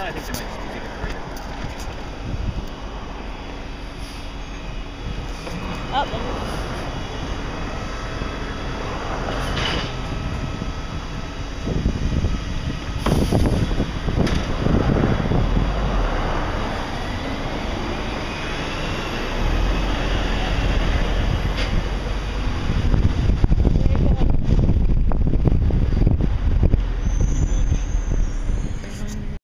Now I think they might just be getting greater. Oh,